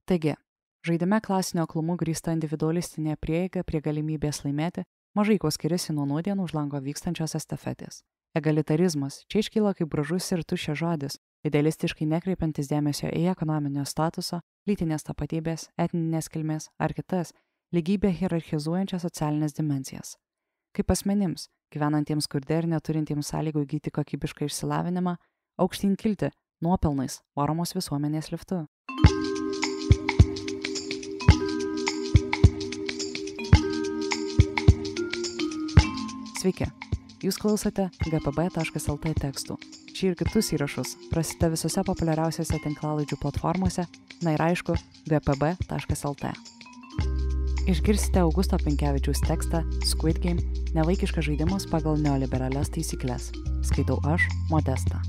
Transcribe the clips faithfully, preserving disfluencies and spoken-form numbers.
Taigi, žaidime klasinio aklumu grįsta individualistinė prieiga prie galimybės laimėti mažai kuo skiriasi nuo nuodienų už lango vykstančios estafetės. Egalitarizmas čia iškyla kaip gražus ir tuščias žodis, idealistiškai nekreipiantis dėmesio į ekonominio statuso, lytinės tapatybės, etninės kilmės ar kitas lygybę hierarchizuojančias socialinės dimensijas. Kaip asmenims, gyvenantiems skurde ir neturintiems sąlygų įgyti kokybišką išsilavinimą, aukštyn kilti nuopelnais varomos visuomenės liftu. Sveiki, jūs klausote g p b taškas l t tekstų. Šį ir kitus įrašus rasite visose populiariausiose tinklalaidžių platformose, na ir aišku, g p b taškas l t. Išgirsite Augusto Pinkevičiaus tekstą Squid Game – nevaikiškas žaidimas pagal neoliberalias taisykles. Skaitau aš, Modesta.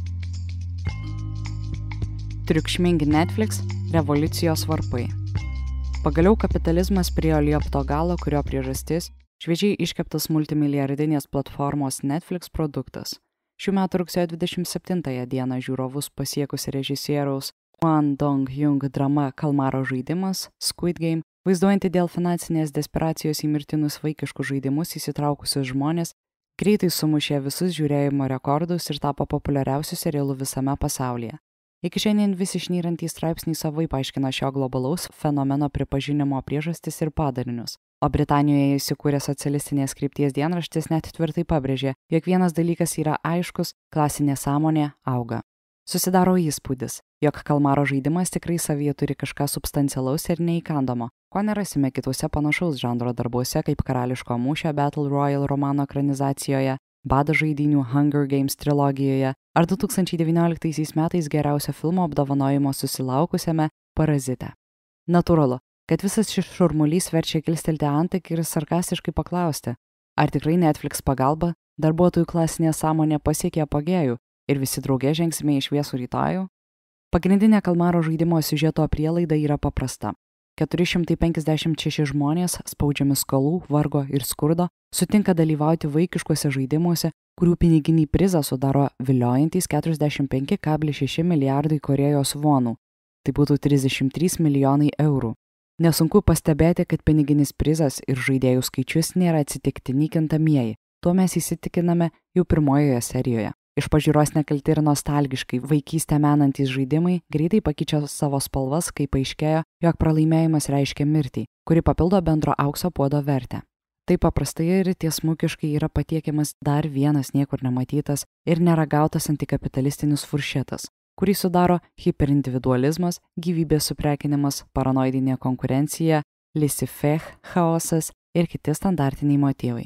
Triukšmingi Netflix – revoliucijos varpai. Pagaliau kapitalizmas priėjo liepto galo, kurio priežastis – šviežiai iškeptas multimilijardinės platformos Netflix produktas. Šių metų rugsėjo dvidešimt septintąją dieną žiūrovus pasiekusi režisieriaus Hwang Dong-hyung drama Kalmaro žaidimas Squid Game, vaizduojanti dėl finansinės desperacijos į mirtinus vaikiškus žaidimus įsitraukusius žmonės, greitai sumušė visus žiūrėjimo rekordus ir tapo populiariausiu serialu visame pasaulyje. Iki šiandien vis išnyrantys straipsniai savai paaiškina šio globalaus fenomeno pripažinimo priežastis ir padarinius. O Britanijoje įsikūrė socialistinės krypties dienraštis net tvirtai pabrėžė, jog vienas dalykas yra aiškus – klasinė sąmonė auga. Susidaro įspūdis, jog Kalmaro žaidimas tikrai savyje turi kažką substancialaus ir neįkandomo, ko nerasime kituose panašaus žanro darbuose kaip Karališko mūšio Battle Royale romano ekranizacijoje, Bado žaidynių Hunger Games trilogijoje ar du tūkstančiai devynioliktaisiais metais geriausio filmo apdovanojimo susilaukusiame Parazite. Natūralu, kad visas šis šurmulys verčia kilstelti antakį ir sarkastiškai paklausti, ar tikrai Netflix pagalba darbuotojų klasinė sąmonė pasiekė apogėjų ir visi drauge žengsime į šviesų rytojų? Pagrindinė Kalmaro žaidimo siužeto prielaida yra paprasta. keturi šimtai penkiasdešimt šeši žmonės, spaudžiami skolų, vargo ir skurdo, sutinka dalyvauti vaikiškuose žaidimuose, kurių piniginį prizą sudaro viliojantys keturiasdešimt penki kablelis šeši milijardai Korėjos vonų. Tai būtų trisdešimt trys milijonai eurų. Nesunku pastebėti, kad piniginis prizas ir žaidėjų skaičius nėra atsitiktiniai kintamieji. Tuo mes įsitikiname jau pirmojoje serijoje. Iš pažiūros nekalti ir nostalgiškai vaikystę menantys žaidimai greitai pakeičia savo spalvas, kai paaiškėjo, jog pralaimėjimas reiškia mirtį, kuri papildo bendro aukso puodo vertę. Taip paprastai ir tiesmukiškai yra patiekiamas dar vienas niekur nematytas ir neragautas antikapitalistinis furšetas, kurį sudaro hiperindividualizmas, gyvybės suprekinimas, paranoidinė konkurencija, laissez-faire chaosas ir kiti standartiniai motyvai.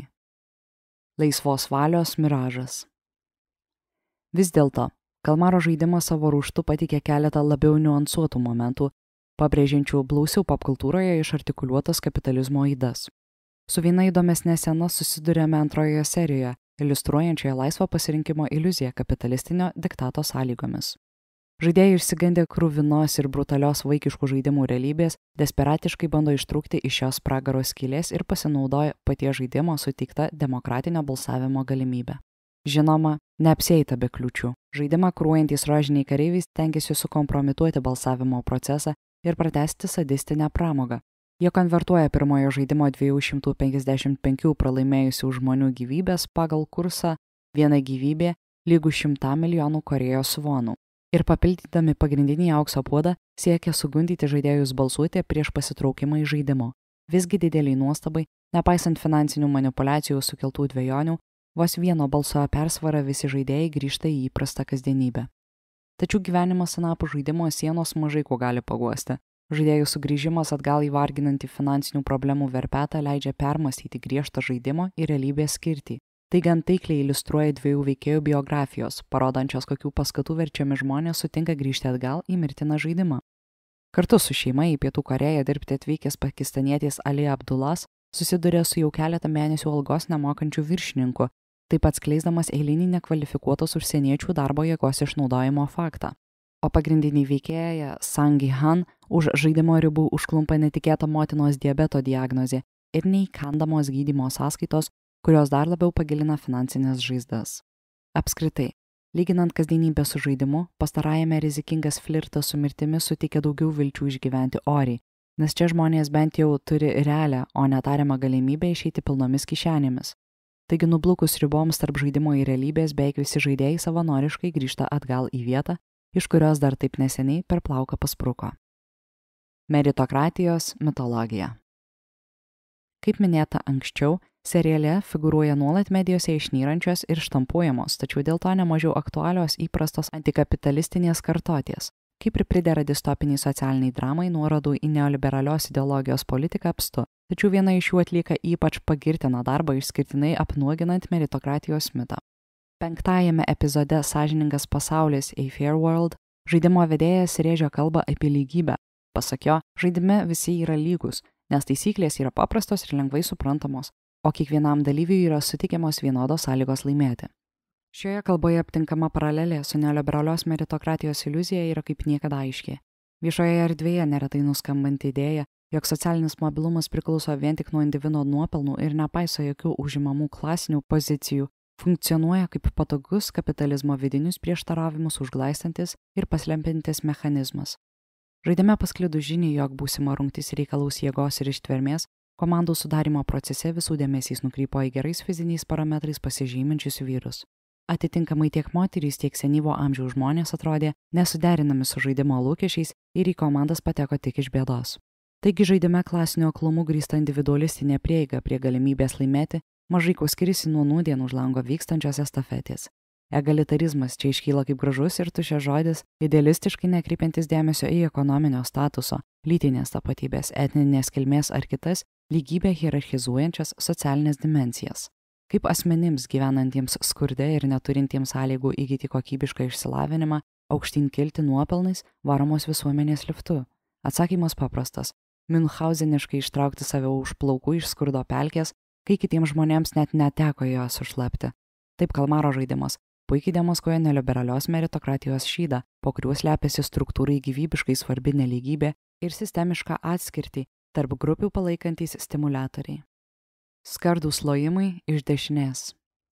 Laisvos valios miražas. Vis dėlto, Kalmaro žaidimas savo ruožtu pateikė keletą labiau niuansuotų momentų, pabrėžiančių blausiau popkultūroje išartikuliuotas kapitalizmo ydas. Su viena įdomesnė scena susidurėme antrojoje serijoje, iliustruojančioje laisvo pasirinkimo iliuziją kapitalistinio diktato sąlygomis. Žaidėjai išsigandę kruvinos ir brutalios vaikiškų žaidimų realybės, desperatiškai bando ištrūkti iš šios pragaro skylės ir pasinaudoja paties žaidimo suteikta demokratinio balsavimo galimybė. Žinoma, neapsieita be kliūčių. Žaidimą kuruojantys rožiniai kareiviai stengiasi sukompromituoti balsavimo procesą ir pratęsti sadistinę pramogą. Jie konvertuoja pirmojo žaidimo dviejų šimtų penkiasdešimt penkių pralaimėjusių žmonių gyvybės pagal kursą viena gyvybė lygu šimtą milijonų Korėjos vonų. Ir papildydami pagrindinį aukso puodą siekia sugundyti žaidėjus balsuoti prieš pasitraukimą iš žaidimo. Visgi dideliai nuostabai, nepaisant finansinių manipulacijų sukeltų dvejonių, vos vieno balso persvara visi žaidėjai grįžta į įprastą kasdienybę. Tačiau gyvenimas anapus žaidimo sienos mažai ko gali paguosti. Žaidėjų sugrįžimas atgal į varginantį finansinių problemų verpetą leidžia permastyti griežtą žaidimo ir realybės skirtį. Tai gan taikliai iliustruoja dviejų veikėjų biografijos, parodančios, kokių paskatų verčiami žmonės sutinka grįžti atgal į mirtiną žaidimą. Kartu su šeima į Pietų Korėją dirbti atvykęs pakistanietis Ali Abdullas susiduria su jau keletą mėnesių algos nemokančių viršininku, taip pat skleisdamas eilinį nekvalifikuotos užsieniečių darbo jėgos išnaudojimo faktą. O pagrindiniai veikėja Sang Han už žaidimo ribų užklumpa netikėta motinos diabeto diagnozė ir neįkandamos gydymo sąskaitos, kurios dar labiau pagilina finansinės žaizdas. Apskritai, Lyginant kasdienybę su žaidimu, pastarajame rizikingas flirtas su mirtimi suteikia daugiau vilčių išgyventi oriai, nes čia žmonės bent jau turi realią, o netariamą galimybę išeiti pilnomis kišenėmis. Taigi nublukus riboms tarp žaidimo ir realybės beveik visi žaidėjai savanoriškai grįžta atgal į vietą, iš kurios dar taip neseniai per plauką paspruko. Meritokratijos mitologija. Kaip minėta anksčiau, seriale figūruoja nuolat medijose išnyrančios ir štampuojamos, tačiau dėl to nemažiau aktualios įprastos antikapitalistinės kartotės, kaip ir pridera distopiniai socialiniai dramai nuorodų į neoliberalios ideologijos politiką apstu, tačiau viena iš jų atlieka ypač pagirtiną darbą išskirtinai apnuoginant meritokratijos mitą. Penktajame epizode Sąžiningas pasaulis A Fair World žaidimo vedėjas rėžia kalbą apie lygybę. Pasak jo, žaidime visi yra lygus, nes taisyklės yra paprastos ir lengvai suprantamos, o kiekvienam dalyviui yra suteikiamos vienodos sąlygos laimėti. Šioje kalboje aptinkama paralelė su neoliberalios meritokratijos iliuzija yra kaip niekada aiški. Viešoje erdvėje neretai nuskambanti idėja, jog socialinis mobilumas priklauso vien tik nuo individo nuopelnų ir nepaiso jokių užimamų klasinių pozicijų, funkcionuoja kaip patogus kapitalizmo vidinius prieštaravimus užglaistantis ir paslempintis mechanizmas. Žaidime pasklidus žiniai, jog būsima rungtis reikalaus jėgos ir ištvermės, komandų sudarimo procese visų dėmesys nukrypo į gerais fiziniais parametrais pasižyminčius vyrus. Atitinkamai tiek moterys, tiek senyvo amžiaus žmonės atrodė nesuderinami su žaidimo lūkesčiais ir į komandas pateko tik iš bėdos. Taigi žaidime klasiniu aklumu grįsta individualistinė prieiga prie galimybės laimėti mažai kuo skiriasi nuo nūdien už lango vykstančios estafetės. Egalitarizmas čia iškyla kaip gražus ir tuščias žodis, idealistiškai nekreipiantis dėmesio į ekonominio statuso, lytinės tapatybės, etninės kilmės ar kitas lygybę hierarchizuojančias socialinės dimensijas. Kaip asmenims gyvenantiems skurde ir neturintiems sąlygų įgyti kokybišką išsilavinimą, aukštyn kilti nuopelnais varomos visuomenės liftu? Atsakymas paprastas – Münchauzeniškai ištraukti save už plaukų iš skurdo pelkės, kai kitiems žmonėms net neteko jos užslėpti. Taip kalmaro žaidimas puikiai demaskuoja neliberalios meritokratijos šydą, po kuriuo slepiasi struktūrai gyvybiškai svarbi nelygybė ir sistemišką atskirtį tarp grupių palaikantys stimuliatoriai. Skardūs lojimai iš dešinės.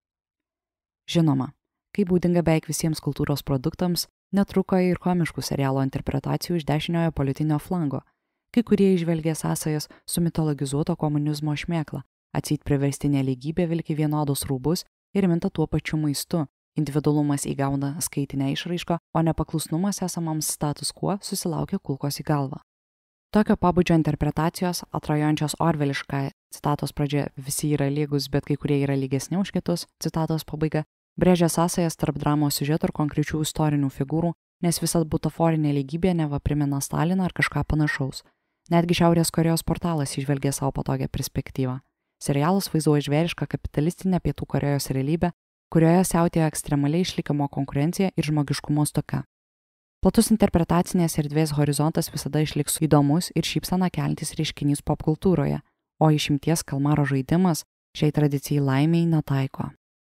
Žinoma, kaip būdinga beveik visiems kultūros produktams, netruko ir komiškų serialo interpretacijų iš dešiniojo politinio flango. Kai kurie įžvelgė sąsajas su mitologizuoto komunizmo šmėkla, atseit priverstinė lygybė vilki vienodus rūbus ir minta tuo pačiu maistu. Individualumas įgauna skaitinę išraišką, o nepaklusnumas esamam status quo susilaukia kulkos į galvą. Tokio pobūdžio interpretacijos, atrojančios orvelišką, citatos pradžia visi yra lygus, bet kai kurie yra lygesni už kitus, citatos pabaiga, brėžia sąsajas tarp dramos siužeto ir konkrečių istorinių figūrų, nes visa butaforinė lygybė neva primena Staliną ar kažką panašaus. Netgi Šiaurės Korėjos portalas išvelgė savo patogią perspektyvą. Serialas vaizduoja žvėrišką kapitalistinę Pietų Korėjos realybę, kurioje siautėjo ekstremaliai išlikimo konkurencija ir žmogiškumo stoka. Platus interpretacinės erdvės horizontas visada išliks įdomus ir šypseną keliantis reiškinys popkultūroje, o išimties kalmaro žaidimas šiai tradicijai laimiai netaiko.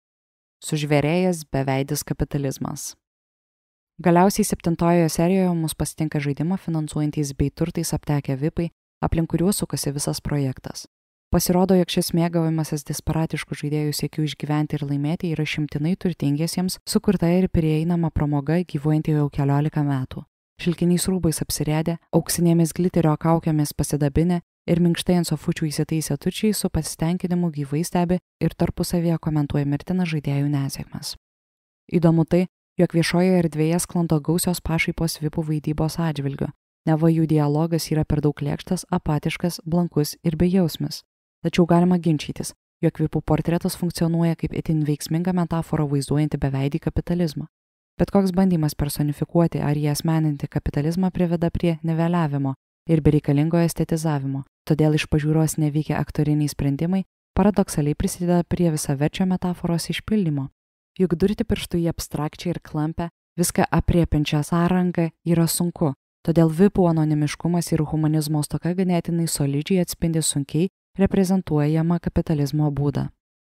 Sužvėrėjęs beveidis kapitalizmas. Galiausiai septintojoje serijoje mus pasitinka žaidimą finansuojantys bei turtais aptekę vipai, aplink kuriuos sukasi visas projektas. Pasirodo, jog šis mėgavimasis desperatiškų žaidėjų siekiu išgyventi ir laimėti yra šimtinai turtingiesiems sukurta ir prieinama pramoga gyvuojanti jau keliolika metų. Šilkiniais rūbais apsirėdę, auksinėmis gliterio kaukėmis pasidabinę ir minkštai ant sofučių įsitaisę turčiai su pasitenkinimu gyvai stebi ir tarpusavyje komentuoja mirtinas žaidėjų nesėkmes. Įdomu tai, jog viešojoje erdvėje sklando gausios pašaipos vipų vaidybos atžvilgiu. Neva jų dialogas yra per daug lėkštas, apatiškas, blankus ir bejausmis. Tačiau galima ginčytis, jog vipų portretas funkcionuoja kaip itin veiksminga metafora vaizduojanti beveidį kapitalizmą. Bet koks bandymas personifikuoti ar įasmeninti kapitalizmą priveda prie niveliavimo ir bereikalingo estetizavimo, todėl iš pažiūros nevykę aktoriniai sprendimai paradoksaliai prisideda prie visaverčio metaforos išpildymo. Juk durti pirštų į abstrakčią ir klampę, viską apriepiančią sąrangą yra sunku, todėl vipų anonimiškumas ir humanizmo stoka ganėtinai solidžiai atspindi sunkiai reprezentuojama kapitalizmo būdą.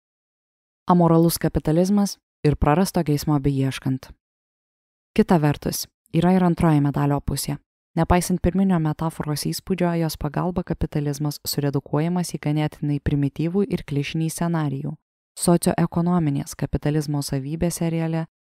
Amoralus kapitalizmas ir prarasto geismo beieškant. Kita vertus, yra ir antroji medalio pusė. Nepaisant pirminio metaforos įspūdžio, jos pagalba kapitalizmas suredukuojamas į ganėtinai primityvų ir klišinį scenarijų. Socioekonominės kapitalizmo savybės seriale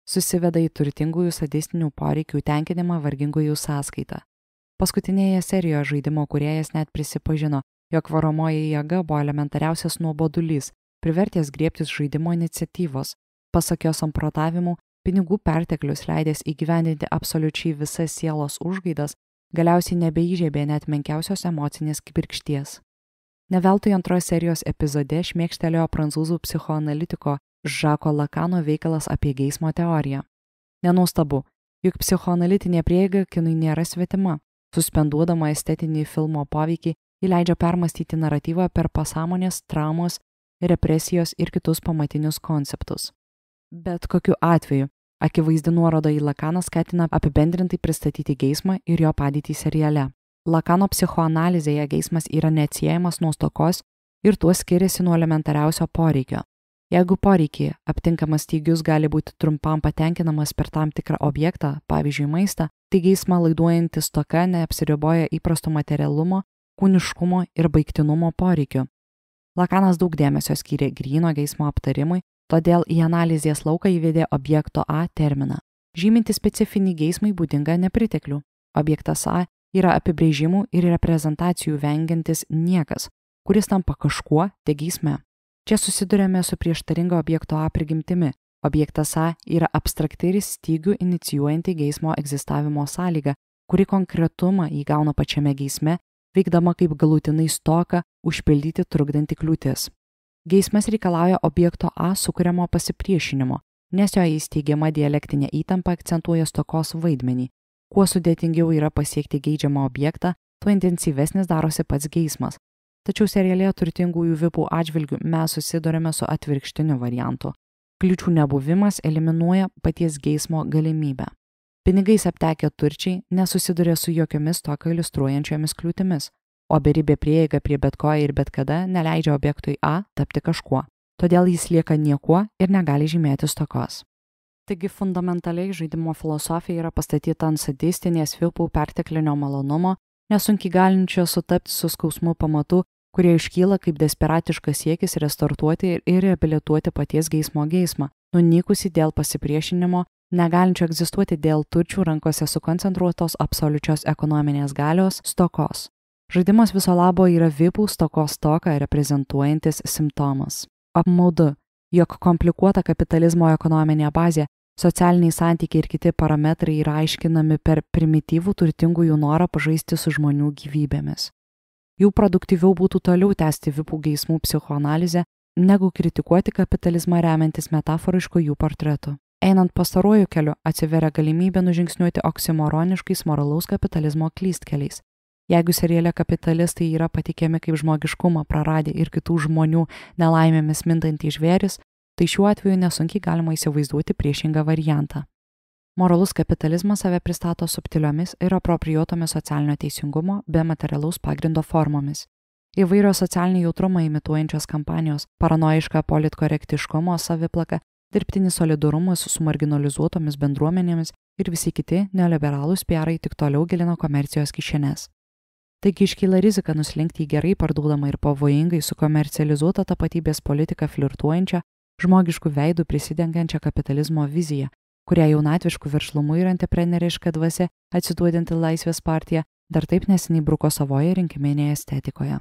susiveda į turtingųjų sadistinių poreikių tenkinimą vargingųjų sąskaitą. Paskutinėje serijoje žaidimo kūrėjas net prisipažino, jog varomoji jėga buvo elementariausias nuobodulys, privertęs griebtis žaidimo iniciatyvos. Pasak jo samprotavimų, pinigų perteklius leidęs įgyvendinti absoliučiai visas sielos užgaidas, galiausiai nebeįžiebė net menkiausios emocinės kibirkšties. Ne veltui antroje serijos epizode šmėkštelėjo prancūzų psichoanalitiko Žako Lakano veikalas apie geismo teoriją. Nenuostabu, juk psichoanalitinė prieiga kinui nėra svetima. Suspenduodama estetinį filmo poveikį, įleidžia permastyti naratyvą per pasąmonės, traumos, represijos ir kitus pamatinius konceptus. Bet kokiu atveju, akivaizdi nuoroda į Lakaną skatina apibendrintai pristatyti geismą ir jo padėtį seriale. Lakano psichoanalizėje geismas yra neatsiejamas nuo stokos ir tuo skiriasi nuo elementariausio poreikio. Jeigu poreikyje aptinkamas stygius gali būti trumpam patenkinamas per tam tikrą objektą, pavyzdžiui maistą, tai geismą laiduojanti stoka neapsiriboja įprasto materialumo, kūniškumo ir baigtinumo poreikiu. Lakanas daug dėmesio skyrė gryno geismo aptarimui, todėl į analizės lauką įvedė objekto A terminą, žyminti specifinį geismai būdingą nepriteklių. Objektas A yra apibrėžimų ir reprezentacijų vengiantis niekas, kuris tampa kažkuo tik geisme. Čia susidurėme su prieštaringa objekto A prigimtimi. Objektas A yra abstrakti ir stygių inicijuojanti geismo egzistavimo sąlyga, kuri konkretumą įgauna pačiame geisme, veikdama kaip galutinai stoką užpildyti trukdanti kliūtis. Geismas reikalauja objekto A sukuriamo pasipriešinimo, nes jo įsteigiama dialektinė įtampa akcentuoja stokos vaidmenį. Kuo sudėtingiau yra pasiekti geidžiamą objektą, tuo intensyvesnis darosi pats geismas. Tačiau seriale turtingųjų vipų atžvilgių mes susidurėme su atvirkštiniu variantu. Kliūčių nebuvimas eliminuoja paties geismo galimybę. Pinigais aptekę turčiai nesusiduria su jokiomis tokio iliustruojančiomis kliūtimis, o beribė prieiga prie bet ko ir bet kada neleidžia objektui A tapti kažkuo. Todėl jis lieka niekuo ir negali žymėti stokos. Taigi fundamentaliai žaidimo filosofija yra pastatyta ant sadistinės vipų perteklinio malonumo, nesunkiai galinčio sutapti su skausmu pamatu, kurie iškyla kaip desperatiškas siekis restartuoti ir reabilituoti paties geismo geismą, nunykusi dėl pasipriešinimo, negalinčio egzistuoti dėl turčių rankose sukoncentruotos absoliučios ekonominės galios stokos. Žaidimas viso labo yra vipų stokos stoką reprezentuojantis simptomas. Apmaudu, jog komplikuota kapitalizmo ekonominė bazė, socialiniai santykiai ir kiti parametrai yra aiškinami per primityvų turtingųjų norą pažaisti su žmonių gyvybėmis. Jų produktyviau būtų toliau tęsti vipų geismų psichoanalizę, negu kritikuoti kapitalizmą remiantis metaforišku jų portretu. Einant pastaruoju keliu atsiveria galimybė nužingsniuoti oksimoroniškais moralaus kapitalizmo klystkeliais. Jeigu seriale kapitalistai yra patikiami kaip žmogiškumą praradę ir kitų žmonių nelaimėmis mintantys žvėris, tai šiuo atveju nesunkiai galima įsivaizduoti priešingą variantą. Moralus kapitalizmas save pristato subtiliomis ir aproprijuotomis socialinio teisingumo be materialaus pagrindo formomis. Įvairios socialinį jautrumą imituojančios kampanijos, paranoiška politkorektiškumo saviplaka, dirbtinis solidarumas su marginalizuotomis bendruomenėmis ir visi kiti neoliberalūs piarai tik toliau gilina komercijos kišenes. Taigi iškyla rizika nuslinkti į gerai parduodamą ir pavojingai su komercializuota tapatybės politika flirtuojančią, žmogiškų veidų prisidengiančią kapitalizmo viziją, kurią jaunatviškų veržlumu ir antrepreneriška dvasia atsiduodanti Laisvės partija dar taip neseniai bruko savoje rinkiminėje estetikoje.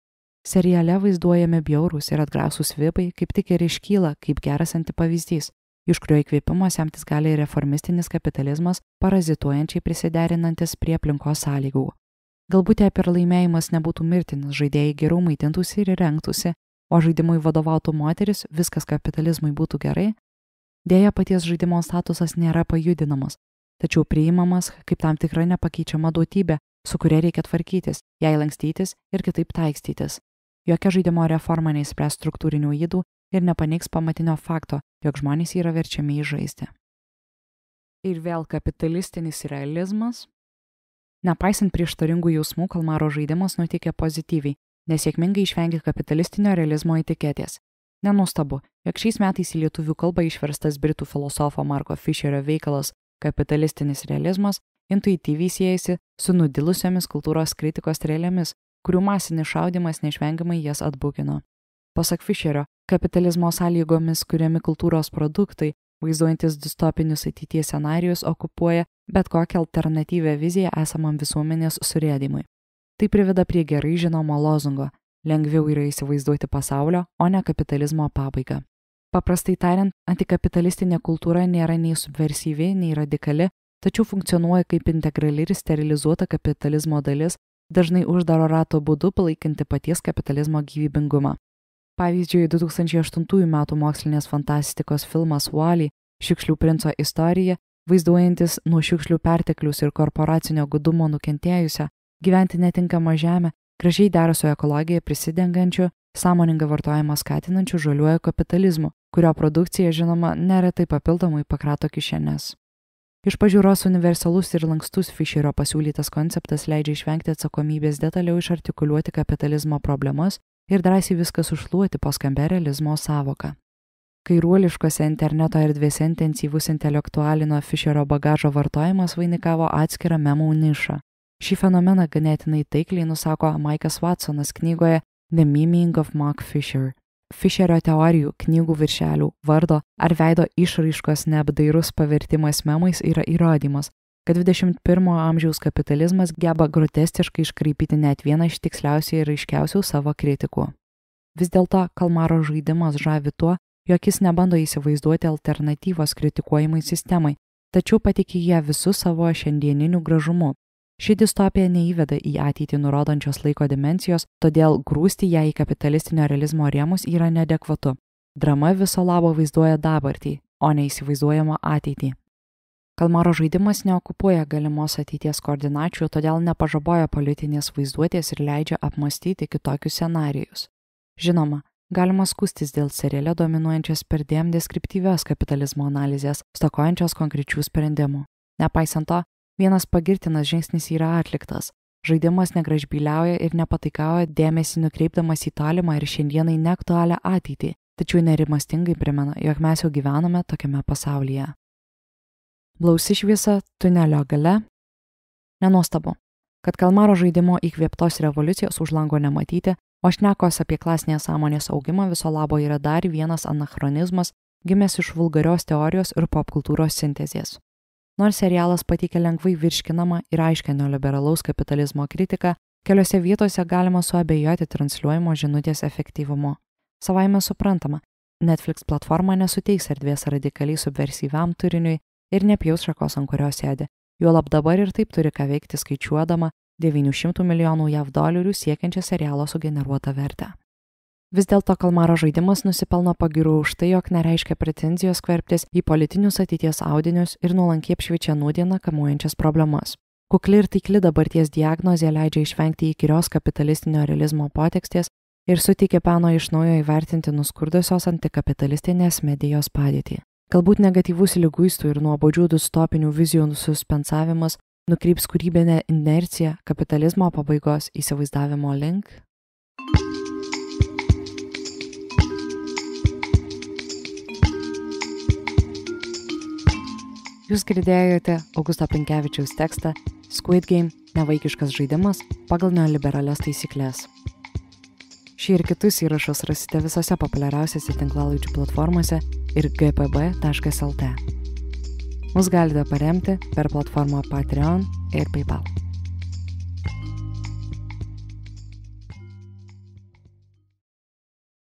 Seriale vaizduojami bjaurūs ir atgrasūs vipai kaip tik ir iškyla kaip geras antipavyzdys, iš kurio įkvėpimo semtis gali reformistinis kapitalizmas parazituojančiai prisiderinantis prie aplinkos sąlygų. Galbūt jei per laimėjimas nebūtų mirtinis, žaidėjai geriau maitintųsi ir rengtųsi, o žaidimui vadovautų moteris, viskas kapitalizmui būtų gerai. Dėja, paties žaidimo statusas nėra pajudinamas, tačiau priimamas kaip tam tikra nepakeičiama duotybė, su kuria reikia tvarkytis, jai lankstytis ir kitaip taikstytis. Jokia žaidimo reforma neįspręs struktūrinių ydų ir nepaneigs pamatinio fakto, jog žmonės yra verčiami įžaisti. Ir vėl kapitalistinis realizmas. Nepaisant prieštaringų jausmų, Kalmaro žaidimas nutikė pozityviai, nes sėkmingai išvengė kapitalistinio realizmo etiketės. Nenuostabu, jog šiais metais į lietuvių kalbą išverstas britų filosofo Marko Fischerio veikalas Kapitalistinis realizmas intuityviai siejasi su nudilusiomis kultūros kritikos strėlėmis, kurių masinis šaudimas neišvengiamai jas atbukino. Pasak Fischerio, kapitalizmo sąlygomis kuriami kultūros produktai vaizduojantis distopinius ateities scenarijus, okupuoja bet kokią alternatyvę viziją esamam visuomenės surėdimui. Tai priveda prie gerai žinomo lozungo – lengviau yra įsivaizduoti pasaulio, o ne kapitalizmo pabaigą. Paprastai tariant, antikapitalistinė kultūra nėra nei subversyvi, nei radikali, tačiau funkcionuoja kaip integrali ir sterilizuota kapitalizmo dalis, dažnai uždaro rato būdu palaikanti paties kapitalizmo gyvybingumą. Pavyzdžiui, du tūkstančiai aštuntųjų metų mokslinės fantastikos filmas Wall-E – Šiukšlių princo istorija, vaizduojantis nuo šiukšlių perteklius ir korporacinio godumo nukentėjusią, gyventi netinkamą žemę, gražiai dera su ekologija prisidengančiu, sąmoningą vartojimą skatinančiu žaliuoju kapitalizmu, kurio produkcija, žinoma, neretai papildomai pakrato kišenes. Iš pažiūros universalus ir lankstus Fischerio pasiūlytas konceptas leidžia išvengti atsakomybės detaliau išartikuliuoti kapitalizmo problemas ir drąsiai viską sušluoti po skambia realizmo sąvoką. Kairuoliškose interneto erdvėse intensyvus intelektualino Fischerio bagažo vartojimas vainikavo atskirą memų nišą. Šį fenomeną ganėtinai taikliai nusako Maikas Watsonas knygoje The Memeing of Mark Fisher. Fischerio teorijų, knygų viršelių, vardo ar veido išraiškos neapdairus pavertimas memais yra įrodymas, kad dvidešimt pirmojo amžiaus kapitalizmas geba grotestiškai iškraipyti net vieną iš tiksliausiai ir aiškiausių savo kritikų. Vis dėlto Kalmaro žaidimas žavi tuo, jog jis nebando įsivaizduoti alternatyvos kritikuojamai sistemai, tačiau patikė ją visu savo šiandieniniu gražumu. Ši distopija neįveda į ateitį nurodančios laiko dimensijos, todėl grūsti ją į kapitalistinio realizmo rėmus yra neadekvatu. Drama viso labo vaizduoja dabartį, o ne įsivaizduojamą ateitį. Kalmaro žaidimas neokupuoja galimos ateities koordinačių, todėl nepažaboja politinės vaizduotės ir leidžia apmastyti kitokius scenarijus. Žinoma, galima skųstis dėl seriale dominuojančios perdėm deskriptyvios kapitalizmo analizės, stokojančios konkrečių sprendimų. Nepaisant to, vienas pagirtinas žingsnis yra atliktas. Žaidimas negražbyliauja ir nepataikauja dėmesį nukreipdamas į tolimą ir šiandienai neaktualią ateitį, tačiau nerimastingai primena, jog mes jau gyvename tokiame pasaulyje. Blausi šviesa tunelio gale. Nenuostabu, kad Kalmaro žaidimo įkvėptos revoliucijos už lango nematyti, o šnekos apie klasinės sąmonės augimą viso labo yra dar vienas anachronizmas, gimęs iš vulgarios teorijos ir popkultūros sintezės. Nors serialas pateikia lengvai virškinamą ir aiškę neoliberalaus kapitalizmo kritiką, keliose vietose galima suabejoti transliuojamo žinutės efektyvumu. Savaime suprantama, Netflix platforma nesuteiks erdvės radikaliai subversyviam turiniui ir nepjaus šakos, ant kurios sėdi. Juolab dabar ir taip turi ką veikti skaičiuodama devynių šimtų milijonų jav dolerių siekiančią serialo sugeneruotą vertę. Vis dėlto Kalmaro žaidimas nusipelno pagyrų už tai, jog nereiškia pretenzijos skverbtis į politinius ateities audinius ir nuolankiai apšviečia nūdieną kamuojančias problemas. Kukli ir taikli dabarties diagnozė leidžia išvengti įkyrios kapitalistinio realizmo potekstės ir suteikia peno iš naujo įvertinti nuskurdusios antikapitalistinės medijos padėtį. Galbūt negatyvus liguistų ir nuobodžių distopinių vizijų suspensavimas nukreips kūrybinę inerciją kapitalizmo pabaigos įsivaizdavimo link. Jūs girdėjote Augusto Pinkevičiaus tekstą Squid Game – nevaikiškas žaidimas pagal neoliberalias taisyklės. Šį ir kitus įrašus rasite visose populiariausiose tinklalaidžių platformose ir g p b taškas l t. Mus galite paremti per platformą Patreon ir PayPal.